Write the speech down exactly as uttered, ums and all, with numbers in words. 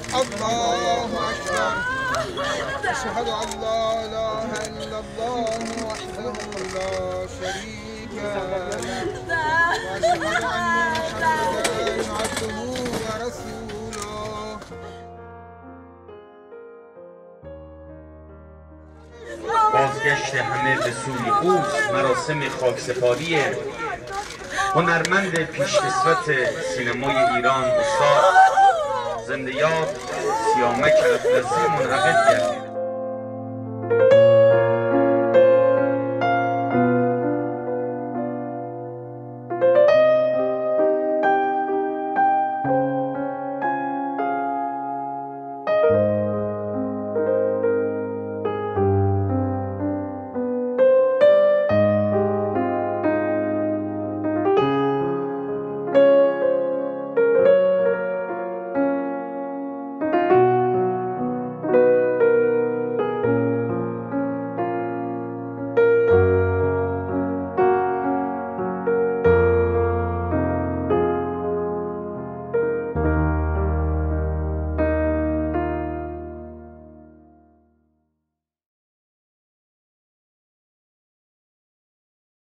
الله أكبر أشهد أن لا إله إلا الله وحده لا شريك له وأشهد أن محمدا عبده ورسوله بازگشت همه به سوی اوست. مراسم خاکسپاری هنرمند پیشکسوت سینمای ایران استاد زنده یاد سیامک اطلسی منعقد گردید.